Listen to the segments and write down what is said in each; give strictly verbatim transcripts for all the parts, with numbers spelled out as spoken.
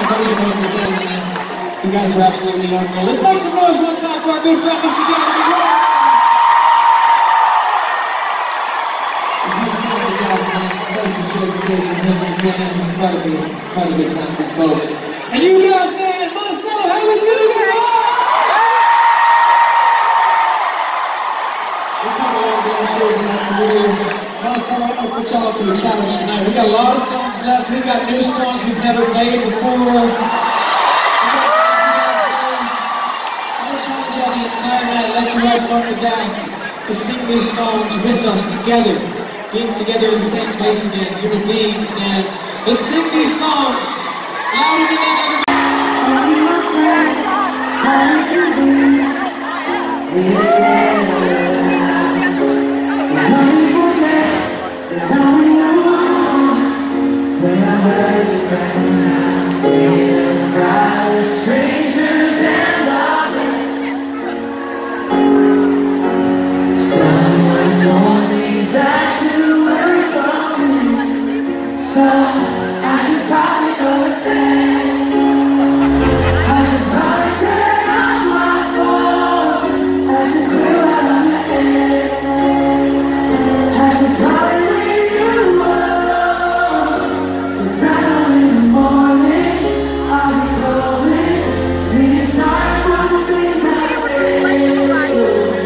I don't even know what to say, man. You guys are absolutely unreal. Let's make some noise one time for our good friend, Mister Gavin. Incredibly, incredibly talented folks. And you guys, man, Marcelo, how we feeling tonight? We've had a lot of damn shows in our career. Marcelo, I'm gonna put y'all up to a challenge tonight. We got a lot of songs left. We got new songs we've never played before. We got I'm gonna challenge y'all the entire night, left to right, front to back, to sing these songs with us together. Being together in the same place again, human beings, man. Let's sing these songs louder than they've ever been. All my friends, calling you leaves. We're together. To help me forget, to help me move on. When I heard you back in town, in a crowd of strangers and lovers. Someone told me that you so I should probably go to bed. I should probably turn off my phone. I should clear out of my head. I should probably leave you alone. Cause I know in the morning I'll be calling, singing sorry for the things I said.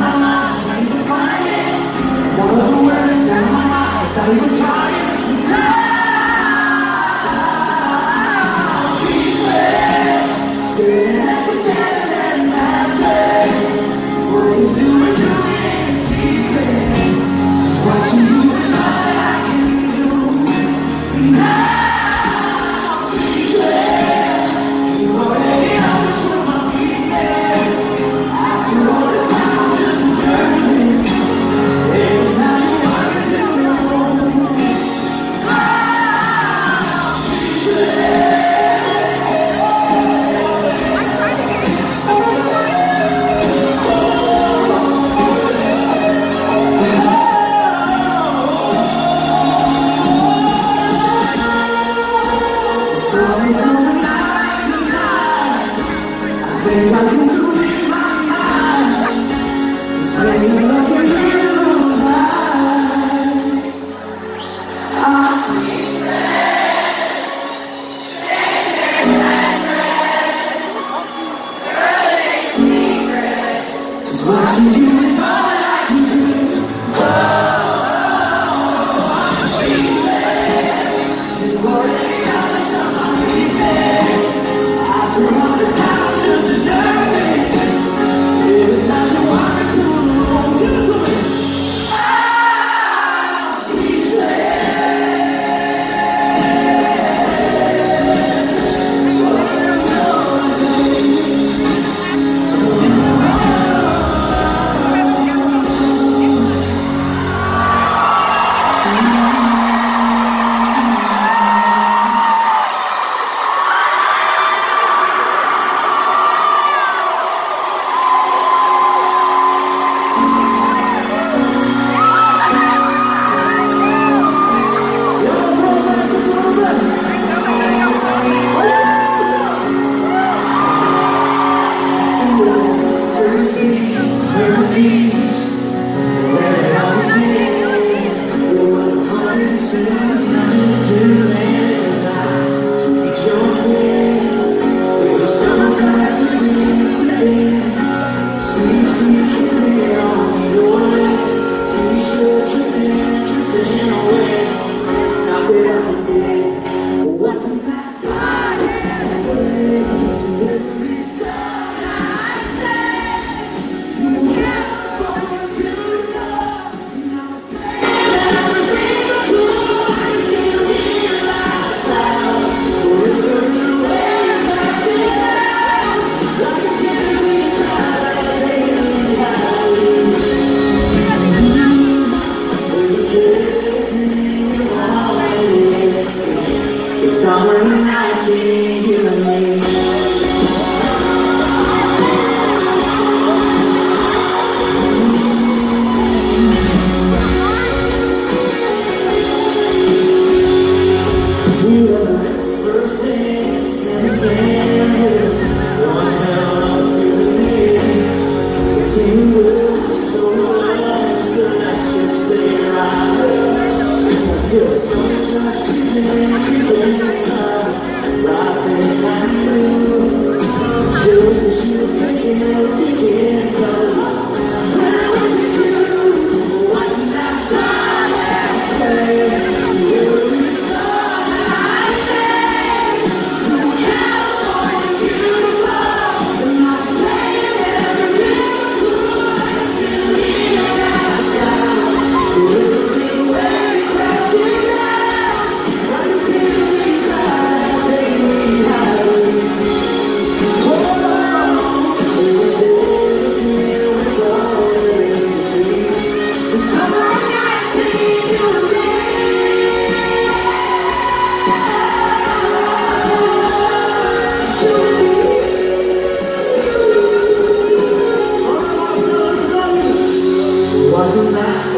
We were trying to Just sunshine creeping, creeping up, right there I knew. Just you were thinking, thinking, where was you? Watching that fire flame. You saw I say, you California beautiful, and I'm playing everything cool. You need a nice guy, everywhere you crashing down. I can see you cry, take me high. Wasn't that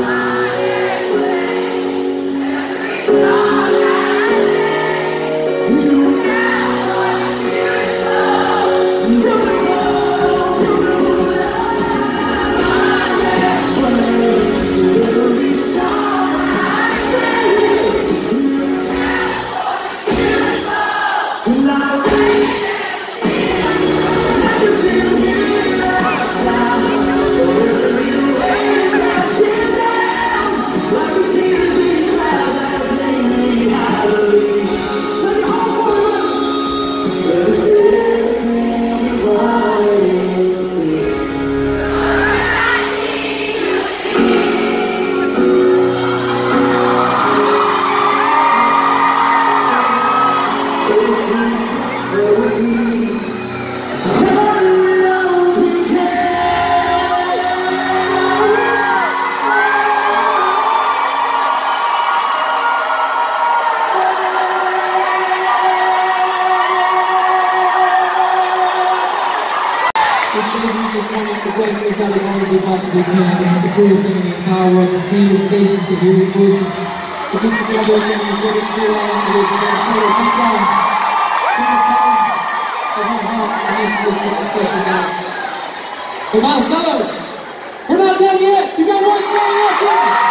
As long as we possibly can. This is the coolest thing in the entire world, to see your faces, to hear your voices, to be together again in your favorite city life. It is a solo. Thank y'all from the bottom of our hearts for making this such a special day. But Monticello, we're not done yet. You got one song left in it.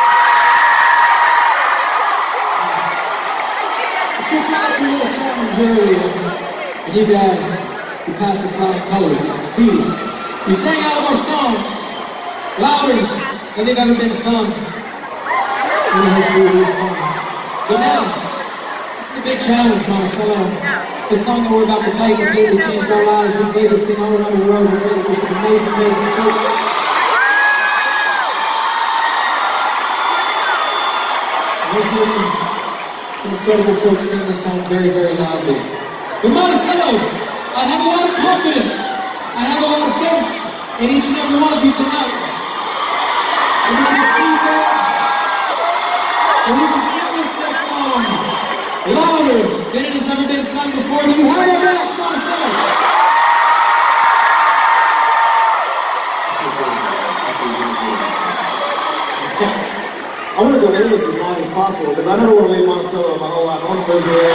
I put you out to a little challenge earlier, and you guys, you passed the flying colors. You succeeded. You sang all of our songs louder than they've ever been sung in the history of these songs. But now, this is a big challenge, Monticello. The song that we're about to play completely changed our lives. We played this thing all around the world. We're ready for some amazing, amazing folks. We'll hear some, some incredible folks sing this song very, very loudly. But Monticello, I have a lot of confidence. I have a lot of faith in each and every one of you tonight. And we can see that, and we can sing this next song louder than it has ever been sung before. Do you have your backs, Monticello? I want to go in this as long as possible because I never want to leave Monticello my whole life. I want to live here.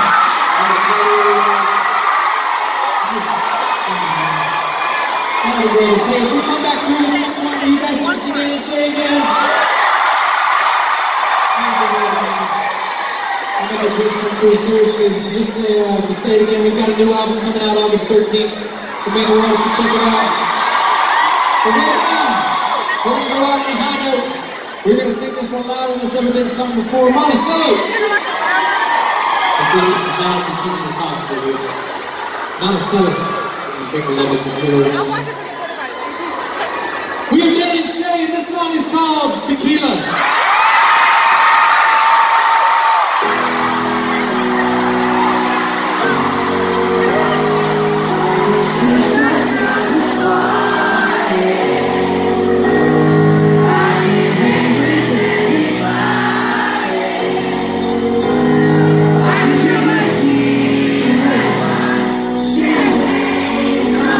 One of the greatest. Hey, if we come back through at some point, will you guys want to sing it and Shay again? I'll make our dreams come true, seriously. Just uh, to say it again, we've got a new album coming out August thirteenth. We made the world, you can check it out. But right now, we're going to go out on a high note. We're going to sing this one louder than it's ever been sung before. Monticello! Let's do this tonight. This isn't impossible here. Monticello. Bring the love of this little round. We are Nate and Shay, and this song is called Tequila.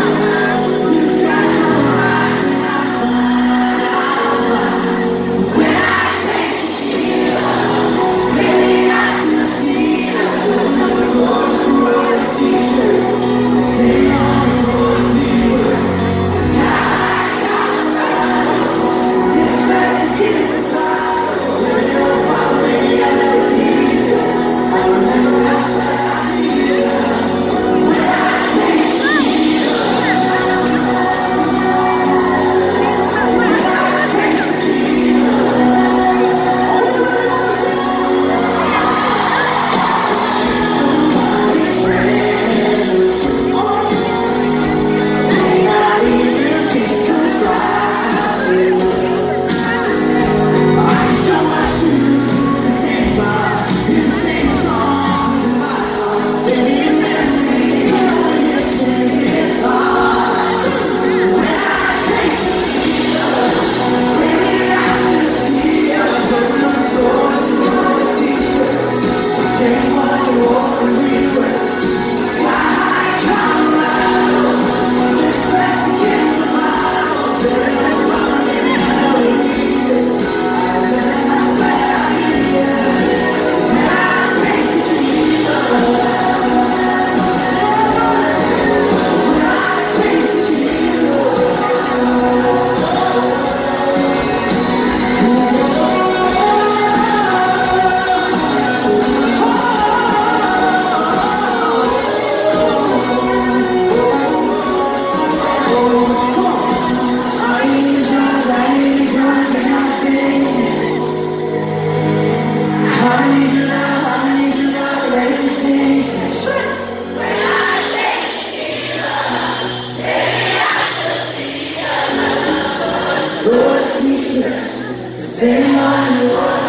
We're in my life.